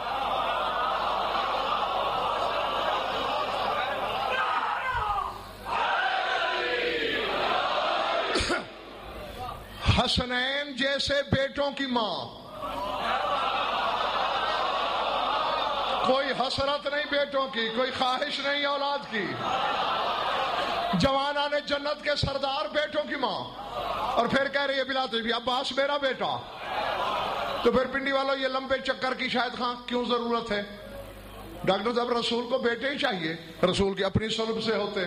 حسنین جیسے بیٹوں کی ماں، کوئی حسرت نہیں بیٹوں کی، کوئی خواہش نہیں اولاد کی. جوانہ نے جنت کے سردار بیٹوں کی ماں، اور پھر کہہ رہی ہے بلا تجبیہ عباس میرا بیٹا. تو پھر پنڈی والوں یہ لمبے چکر کی شاید خاں کیوں ضرورت ہے؟ ڈاکٹر صاحب رسول کو بیٹے ہی چاہیے، رسول کی اپنی صلب سے ہوتے.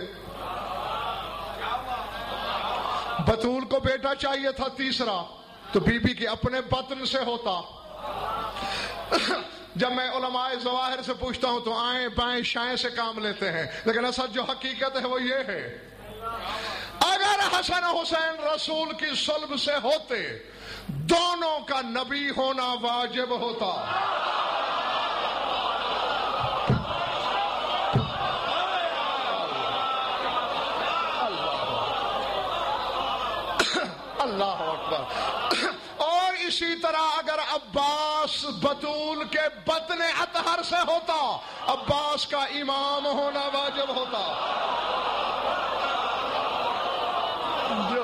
بطول کو بیٹا چاہیے تھا تیسرا، تو بی بی کے اپنے بطن سے ہوتا. جب میں علماء ظواہر سے پوچھتا ہوں تو آئیں بائیں شائیں سے کام لیتے ہیں، لیکن اصل جو حقیقت ہے وہ یہ ہے، اگر حسن حسین رسول کی صلب سے ہوتے دونوں کا نبی ہونا واجب ہوتا. اللہ اکبر. اور اسی طرح اگر عباس بطول کے بطن اطہر سے ہوتا، عباس کا امام ہونا واجب ہوتا. جو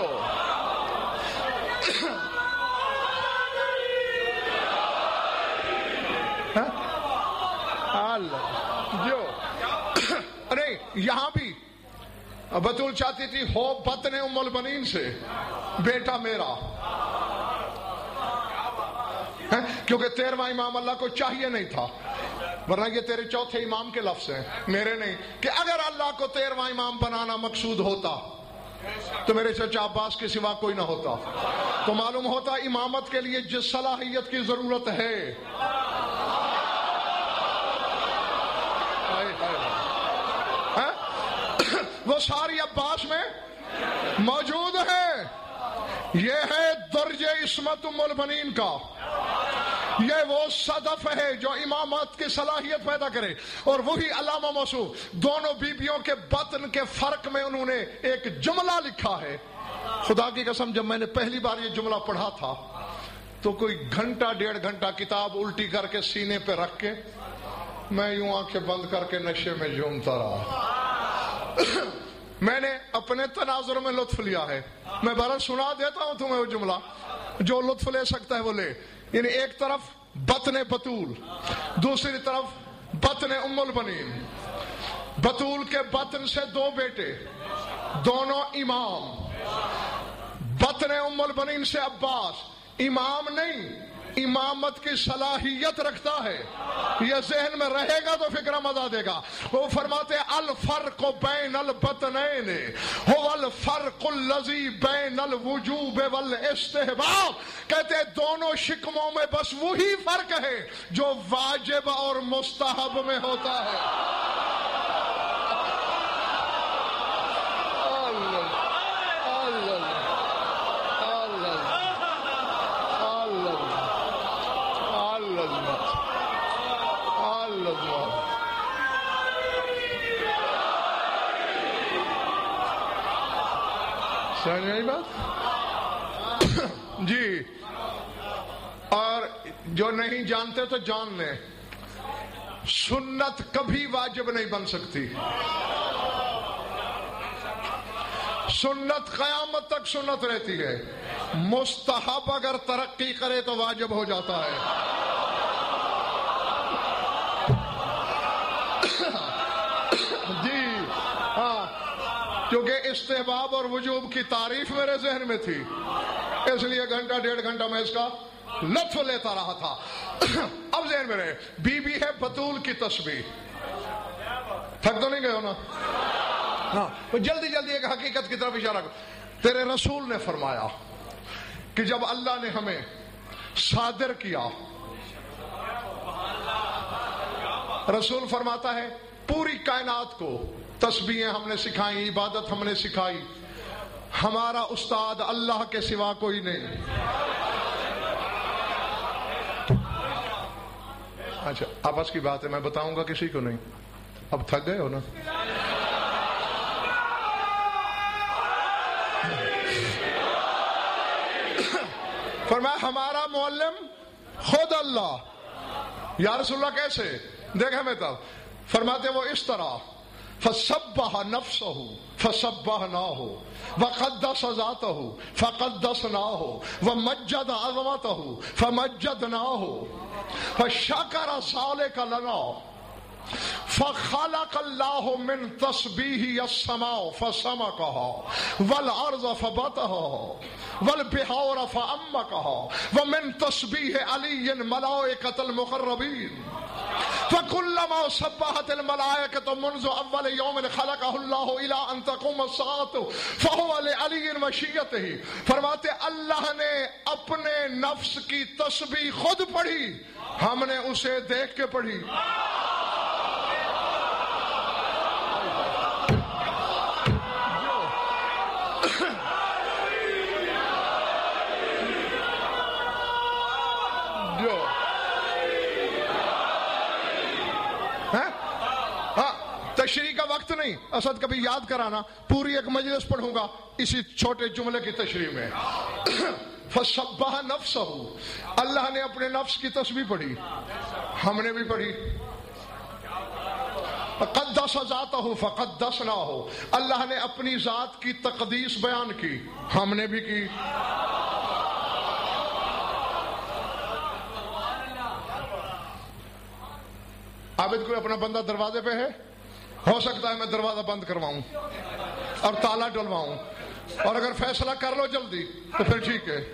ارے یہاں بھی بطول چاہتی تھی ہو بطن ام البنین سے بیٹا میرا، کیونکہ 13واں امام اللہ کو چاہیے نہیں تھا، ورنہ یہ تیرے چوتھے امام کے لفظ ہیں میرے نہیں، کہ اگر اللہ کو 13واں امام بنانا مقصود ہوتا تو میرے چچا عباس کے سوا کوئی نہ ہوتا. تو معلوم ہوتا امامت کے لیے جس صلاحیت کی ضرورت ہے وہ ساری عباس میں موجود ہے. یہ ہے درج عصمت ام البنین کا، یہ وہ صدف ہے جو امامت کی صلاحیت پیدا کرے. اور وہی علامہ موصوف دونوں بیبیوں کے بطن کے فرق میں انہوں نے ایک جملہ لکھا ہے. خدا کی قسم جب میں نے پہلی بار یہ جملہ پڑھا تھا تو کوئی گھنٹہ 1.5 گھنٹہ کتاب الٹی کر کے سینے پہ رکھ کے میں یوں آنکھیں بند کر کے نشے میں جھومتا رہا. میں نے اپنے تناظر میں لطف لیا ہے. میں بارہ سنا دیتا ہوں تمہیں وہ جملہ، جو لطف لے سکتا ہے وہ لے. یعنی ایک طرف بطن بطول، دوسری طرف بطن ام البنین. بطول کے بطن سے 2 بیٹے، دونوں امام. بطن ام البنین سے عباس امام نہیں، امامت کی صلاحیت رکھتا ہے. یہ ذہن میں رہے گا تو فکر مزہ دے گا. وہ فرماتے الفرق بین البطنین هو الفرق الذی بین الوجوب والاستحباب. کہتے دونوں شکموں میں بس وہی فرق ہے جو واجب اور مستحب میں ہوتا ہے. سمجھ آئی بات؟ جی. اور جو نہیں جانتے تو جان لیں، سنت کبھی واجب نہیں بن سکتی، سنت قیامت تک سنت رہتی ہے، مستحب اگر ترقی کرے تو واجب ہو جاتا ہے۔ جی ہاں، کیونکہ استحباب اور وجوب کی تعریف میرے ذہن میں تھی، اس لیے گھنٹہ ڈیڑھ گھنٹہ میں اس کا لطف لیتا رہا تھا۔ اب ذہن میں رہے، بی بی ہے بطول کی تسبیح، تھک تو نہیں گئے ہو نا؟ ہاں، جلدی جلدی ایک حقیقت کی طرف اشارہ کرو۔ تیرے رسول نے فرمایا کہ جب اللہ نے ہمیں صادر کیا، رسول فرماتا ہے پوری کائنات کو تسبیحیں ہم نے سکھائی، عبادت ہم نے سکھائی، ہمارا استاد اللہ کے سوا کوئی نہیں۔ اچھا آپس کی بات ہے، میں بتاؤں گا کسی کو نہیں، اب تھک گئے ہو نا؟ فرمایا ہمارا معلم خود اللہ۔ یا رسول اللہ کیسے؟ دیکھیں میں تب فرماتے وہ اس طرح، فسبح نفسہ فسبحناہ وقدس ذاتہ فقدسناہ ومجد عظمتہ فمجدناہ فشکر ذلک لنا فخلق اللہ من تسبیح السماء فسمکها والارض فبتها والبحار فأمکها ومن تسبیح علی ملائکۃ المقربین فَكُلَّمَا سَبَّحَتِ الْمَلَائِكَةُ مُنْذُ أَوَّلِ يَوْمٍ خَلَقَهُ اللَّهُ إِلَىٰ أَن تَقُومَ السَّاعَةُ فَهُوَ لِعَلِيٍّ مَشِيَّتِهِ۔ فرماتے اللہ نے اپنے نفس کی تسبیح خود پڑھی، ہم نے اسے دیکھ کے پڑھی۔ تشریح کا وقت نہیں، اسد کبھی یاد کرانا، پوری ایک مجلس پڑھوں گا اسی چھوٹے جملے کی تشریح میں۔ فسبح نفسہ، اللہ نے اپنے نفس کی تسبیح پڑھی، ہم نے بھی پڑھی۔ قدس ذاتہ فقدسناہ، اللہ نے اپنی ذات کی تقدیس بیان کی، ہم نے بھی کی۔ عابد کوئی اپنا بندہ دروازے پہ ہے، ہو سکتا ہے میں دروازہ بند کرواؤں اور تالا ڈلواؤں، اور اگر فیصلہ کر لو جلدی تو پھر ٹھیک ہے۔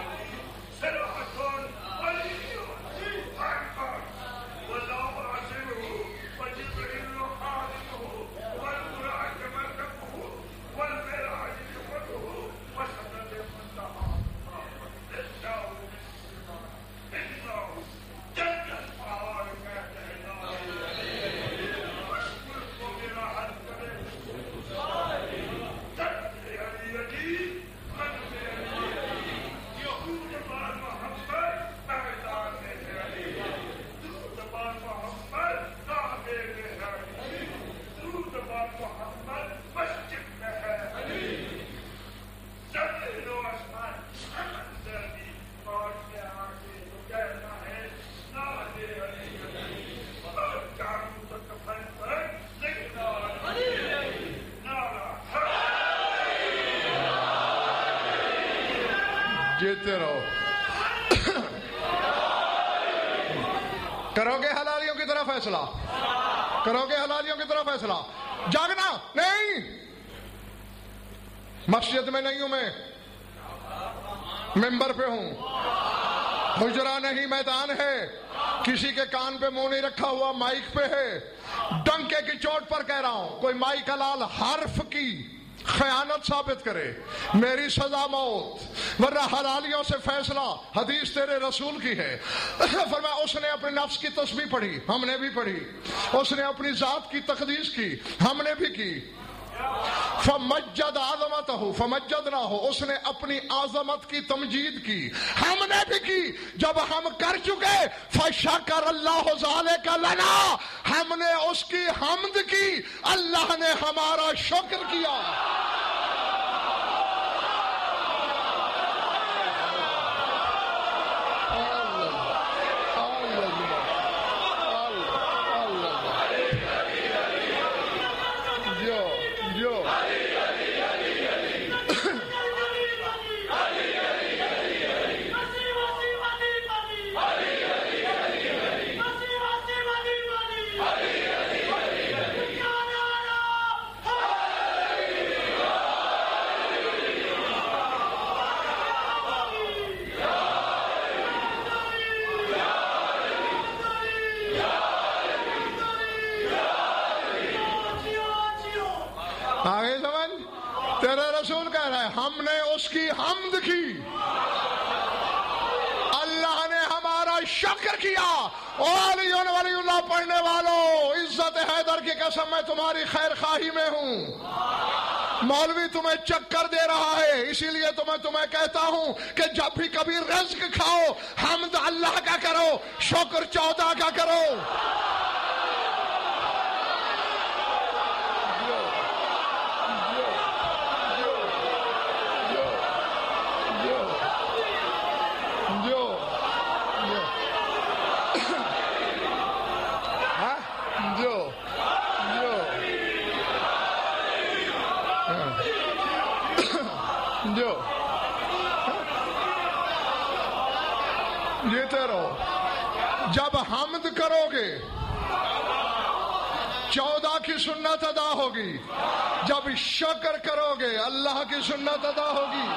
جیتے رہو، کرو گے حلالیوں کی طرف فیصلہ، کرو گے حلالیوں کی طرف فیصلہ، جاگنا نہیں۔ مسجد میں نہیں ہوں میں، ممبر پہ ہوں، حجرہ نہیں میدان ہے، کسی کے کان پہ منہ نہیں رکھا ہوا، مائک پہ ہے، ڈنکے کی چوٹ پر کہہ رہا ہوں، کوئی مائک حلال حرف کی خیانت ثابت کرے میری سزا موت، ورنہ حلالیوں سے فیصلہ حدیث تیرے رسول کی ہے۔ فرمایا اس نے اپنے نفس کی تسبیح پڑھی، ہم نے بھی پڑھی، اس نے اپنی ذات کی تقدیس کی، ہم نے بھی کی۔ فمجد عظمتہ فمجدناہ، اس نے اپنی عظمت کی تمجید کی، ہم نے بھی کی۔ جب ہم کر چکے فشکر اللہ ذلک لنا، ہم نے اس کی حمد کی، اللہ نے ہمارا شکر کیا۔ ہم نے اس کی حمد کی، اللہ نے ہمارا شکر کیا۔ علی ولی اللہ پڑھنے والوں، عزت حیدر کی قسم میں تمہاری خیر خواہی میں ہوں۔ مولوی تمہیں چکر دے رہا ہے، اسی لیے تمہیں کہتا ہوں کہ جب بھی کبھی رزق کھاؤ حمد اللہ کا کرو، شکر 14 کا کرو۔ جیتے رہو۔ جب حمد کرو گے 14 کی سنت ادا ہوگی، جب شکر کرو گے اللہ کی سنت ادا ہوگی۔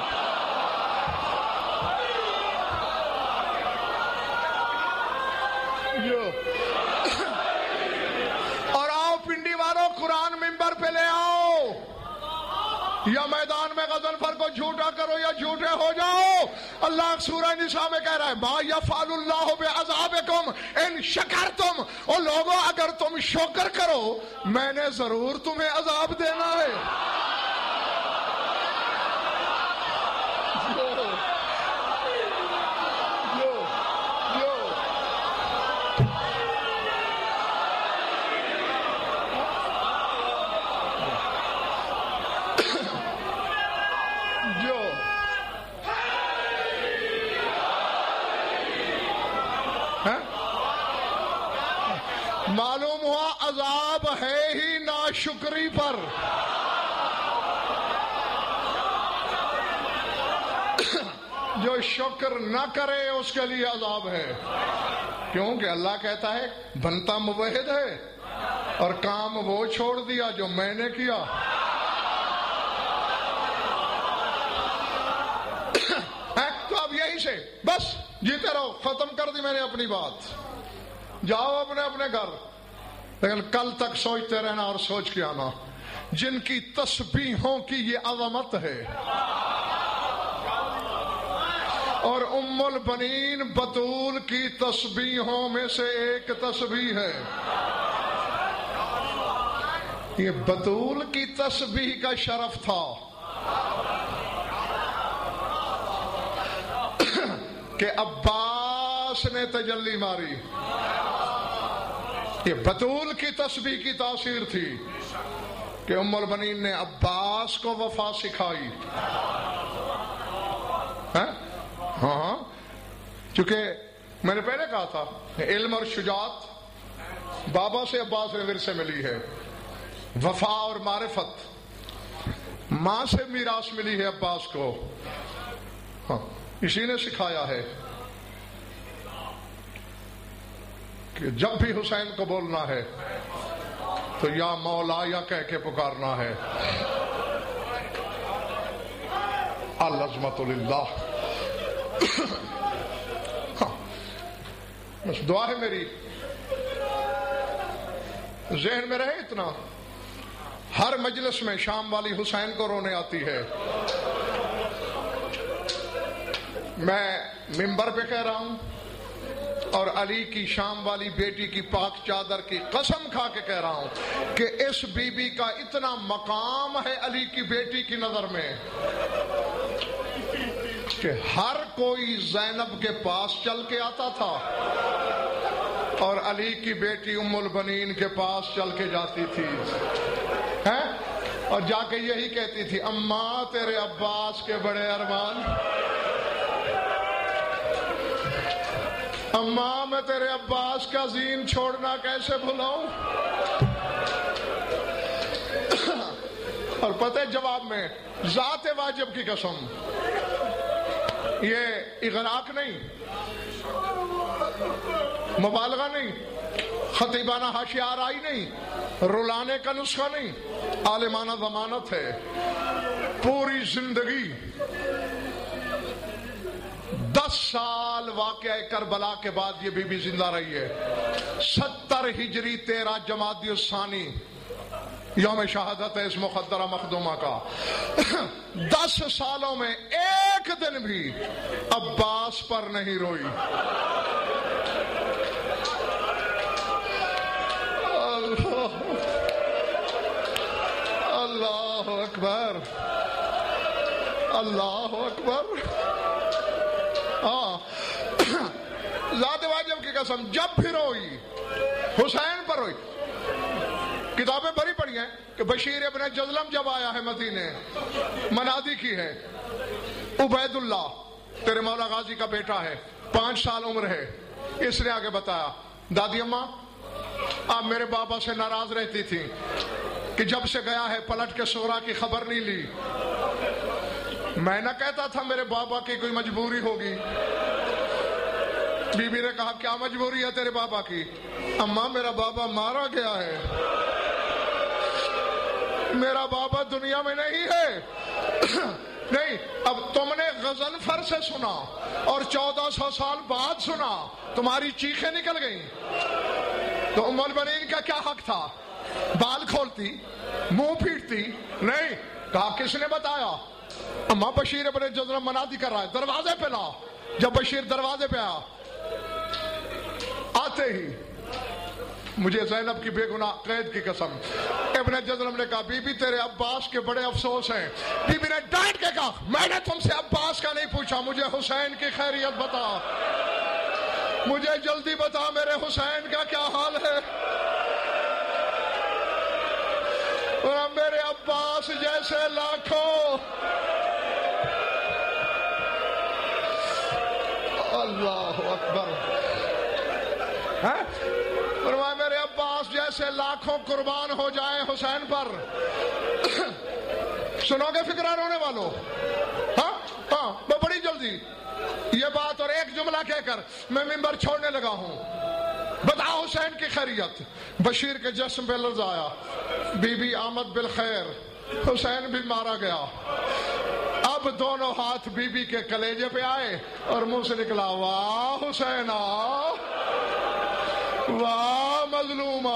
اور آؤ پنڈی والوں، قرآن ممبر پہ لے آؤ، یا میدان میں غضنفر کو جھوٹا کرو یا جھوٹے ہو جاؤ۔ اللہ سورہ نساء میں کہہ رہا ہے ما یفعل اللہ بعذابکم ان شکرتم، اور لوگوں اگر تم شکر کرو میں نے ضرور تمہیں عذاب دینا ہے۔ معلوم ہوا عذاب ہے ہی ناشکری پر۔ جو شکر نہ کرے اس کے لیے عذاب ہے، کیونکہ اللہ کہتا ہے بنتا موحد ہے اور کام وہ چھوڑ دیا جو میں نے کیا۔ تو اب یہی سے بس جیتے رہو، ختم کر دی میں نے اپنی بات، جاؤ اپنے اپنے گھر، لیکن کل تک سوچتے رہنا اور سوچ کے آنا جن کی تسبیحوں کی یہ عظمت ہے، اور ام البنین بطول کی تسبیحوں میں سے ایک تسبیح ہے۔ یہ بطول کی تسبیح کا شرف تھا کہ عباس نے تجلی ماری، یہ بطول کی تسبیح کی تاثیر تھی کہ ام البنین نے عباس کو وفا سکھائی۔ ہاں، چونکہ میں نے پہلے کہا تھا علم اور شجاعت بابا سے عباس نے ورثے ملی ہے، وفا اور معرفت ماں سے میراث ملی ہے عباس کو، ہاں اسی نے سکھایا ہے کہ جب بھی حسین کو بولنا ہے تو یا مولا یا کہہ کے پکارنا ہے۔ العظمت للہ۔ بس دعا ہے میری ذہن میں رہے اتنا، ہر مجلس میں شام والی حسین کو رونے آتی ہے، میں ممبر پہ کہہ رہا ہوں اور علی کی شام والی بیٹی کی پاک چادر کی قسم کھا کے کہہ رہا ہوں کہ اس بی بی کا اتنا مقام ہے علی کی بیٹی کی نظر میں کہ ہر کوئی زینب کے پاس چل کے آتا تھا اور علی کی بیٹی ام البنین کے پاس چل کے جاتی تھی، اور جا کے یہی کہتی تھی اماں تیرے عباس کے بڑے ارمان، اماں میں تیرے عباس کا زین چھوڑنا کیسے بھلاؤں۔ اور پتہ جواب میں ذات واجب کی قسم، یہ اغراق نہیں، مبالغہ نہیں، خطیبانہ حاشیہ آرائی نہیں، رلانے کا نسخہ نہیں، عالمانہ ضمانت ہے۔ پوری زندگی 10 سال واقعہ کربلا کے بعد یہ بی بی زندہ رہی ہے، 70 ہجری 13 جمادی الثانی یوم شہادت ہے اس مقدرہ مخدومہ کا. 10 سالوں میں ایک دن بھی عباس پر نہیں روئی. اللہ اکبر، اللہ اکبر. ہاں، ذات واجب کی قسم جب بھی روئی حسین پر روئی. کتابیں بڑی پڑھی ہیں کہ بشیر ابن جزلم جب آیا ہے مدینے، منادی کی ہے عبید اللہ تیرے مولا غازی کا بیٹا ہے، 5 سال عمر ہے. اس نے آگے بتایا دادی اماں آپ میرے بابا سے ناراض رہتی تھی کہ جب سے گیا ہے پلٹ کے سورا کی خبر نہیں لی. میں نہ کہتا تھا میرے بابا کی کوئی مجبوری ہوگی. بی بی نے کہا کیا مجبوری ہے تیرے بابا کی؟ اماں میرا بابا مارا گیا ہے، میرا بابا دنیا میں نہیں ہے. نہیں، اب تم نے غضنفر سے سنا اور 1400 سال بعد سنا، تمہاری چیخیں نکل گئیں. تو ام البنین کا کیا حق تھا؟ بال کھولتی، منہ پھیٹتی؟ نہیں، کہا کس نے بتایا؟ اماں بشیر ابن جزلم منادی کر رہا ہے، دروازے پہ لا. جب بشیر دروازے پہ آیا، آتے ہی مجھے زینب کی بے گناہ قید کی قسم، ابن جزلم نے کہا بی بی تیرے عباس کے بڑے افسوس ہیں. بی بی نے ڈانٹ کے کہا میں نے تم سے عباس کا نہیں پوچھا، مجھے حسین کی خیریت بتا، مجھے جلدی بتا میرے حسین کا کیا حال ہے. اور میرے عباس جیسے لاکھوں، اللہ اکبر، فرمایا میرے عباس جیسے لاکھوں قربان ہو جائیں حسین پر. سنو گے فکرہ رونے والوں؟ ہاں ہاں، میں بڑی جلدی یہ بات اور ایک جملہ کہہ کر میں منبر چھوڑنے لگا ہوں. بتا حسین کی خیریت. بشیر کے جسم پہ لرز آیا. بی بی آمد بالخیر، حسین بھی مارا گیا. اب دونوں ہاتھ بی بی کے کلیجے پہ آئے اور منہ سے نکلا واہ حسین، واہ مظلومہ.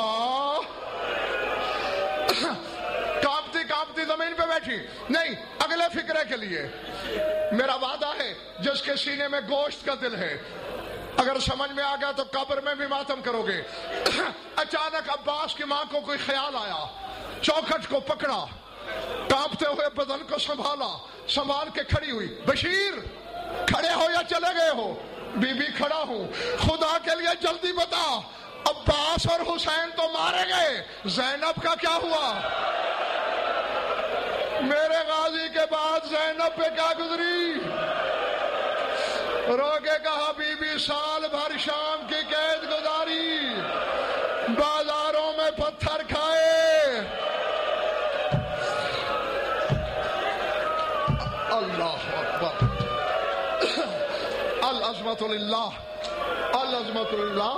کانپتی کانپتی زمین پہ بیٹھی. نہیں، اگلے فکرے کے لیے میرا وعدہ ہے جس کے سینے میں گوشت کا دل ہے، اگر سمجھ میں آ گیا تو قبر میں بھی ماتم کرو گے. اچانک عباس کی ماں کو کوئی خیال آیا، چوکھٹ کو پکڑا، کانپتے ہوئے بدن کو سنبھال کے کھڑی ہوئی. بشیر کھڑے ہو یا چلے گئے ہو؟ بی بی کھڑا ہوں. خدا کے لیے جلدی بتا، عباس اور حسین تو مارے گئے، زینب کا کیا ہوا؟ میرے غازی کے بعد زینب پہ کیا گزری؟ رو کے کہا بی بی سال بھر شام کی قید گزاری، بازاروں میں پتھر کھائے. اللہ اکبر، العظمت للہ، العظمت للہ.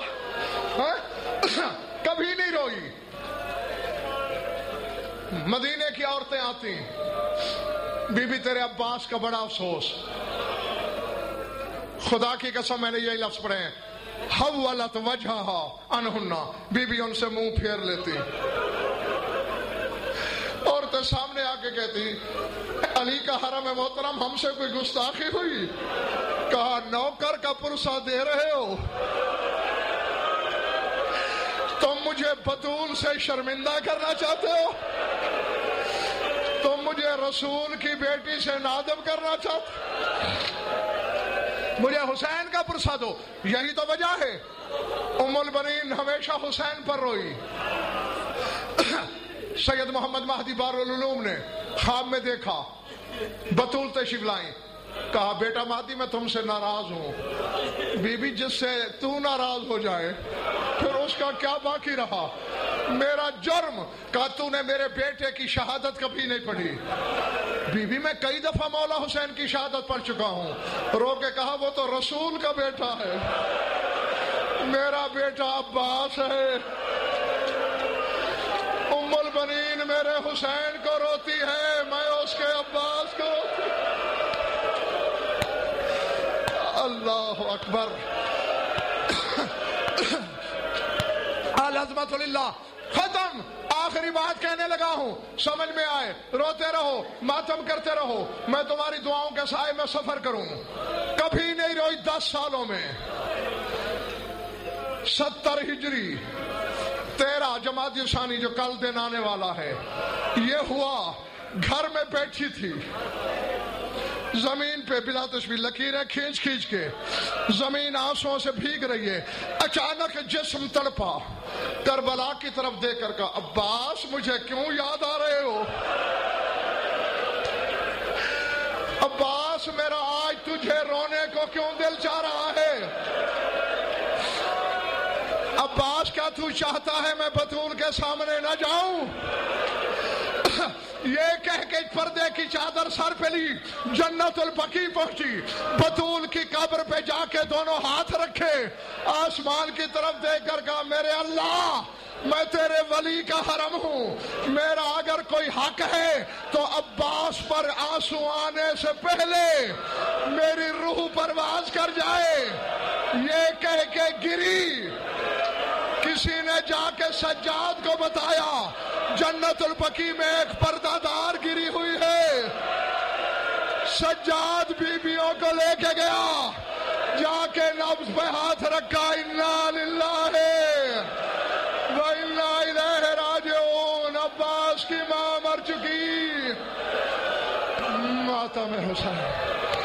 کبھی نہیں روئی. مدینے کی عورتیں آتی، بی بی تیرے عباس کا بڑا افسوس. خدا کی قسم میں نے یہی لفظ پڑھے ہیں، حولت وجہہا عنہن، بی بی ان سے منہ پھیر لیتی. عورتیں سامنے آ کے کہتی علی کا حرم محترم ہم سے کوئی گستاخی ہوئی؟ کہا نوکر کا پرسہ دے رہے ہو؟ تم مجھے بطول سے شرمندہ کرنا چاہتے ہو؟ تم مجھے رسول کی بیٹی سے نادم کرنا چاہتے ہو؟ مجھے حسین کا پرسہ دو. یہی تو وجہ ہے ام البنین ہمیشہ حسین پر روئی. سید محمد مہدی بارالعلوم نے خواب میں دیکھا بطول تشریف لائیں، کہا بیٹا مہدی میں تم سے ناراض ہوں. بی بی جس سے تو ناراض ہو جائے پھر اس کا کیا باقی رہا؟ میرا جرم، کہا تو نے میرے بیٹے کی شہادت کبھی نہیں پڑھی. بی بی میں کئی دفعہ مولا حسین کی شہادت پڑھ چکا ہوں. رو کے کہا وہ تو رسول کا بیٹا ہے، میرا بیٹا عباس ہے. ام البنین میرے حسین کو روتی ہے، میں اس کے عباس کو. اللہ اکبر، العظمت للہ. ختم. ماتم آخری بات کہنے لگا ہوں، سمجھ میں آئے، روتے رہو، ماتم کرتے رہو، میں تمہاری دعاؤں کے سائے میں سفر کروں۔ کبھی نہیں روئی 10 سالوں میں۔ 70 ہجری 13 جمادی الثانی جو کل دن آنے والا ہے، یہ ہوا گھر میں بیٹھی تھی، زمین پہ بلا تشبیہ لکیریں کھینچ کھینچ کے زمین آنسوؤں سے بھیگ رہی ہے، اچانک جسم تڑپا، کربلا کی طرف دیکھ کر کہا عباس مجھے کیوں یاد آ رہے ہو؟ عباس میرا آج تجھے رونے کو کیوں دل چاہ رہا ہے؟ عباس کیا تو چاہتا ہے میں بطول کے سامنے نہ جاؤں؟ یہ کہہ کے پردے کی چادر سر پہ لی، جنت البقیع پہنچی، بطول کی قبر پہ جا کے دونوں ہاتھ رکھے، آسمان کی طرف دیکھ کر کہا میرے اللہ میں تیرے ولی کا حرم ہوں، میرا اگر کوئی حق ہے تو عباس پر آنسو آنے سے پہلے میری روح پرواز کر جائے۔ یہ کہہ کے گری، کسی نے جا کے سجاد کو بتایا جنت البقیع میں ایک پردہ دار گری ہوئی ہے۔ سجاد بیویوں کو لے کے گیا، جا کے نبض پہ ہاتھ رکھا، انا للہ و انا الیہ راجعون، عباس کی ماں مر چکی، ماتم حسین۔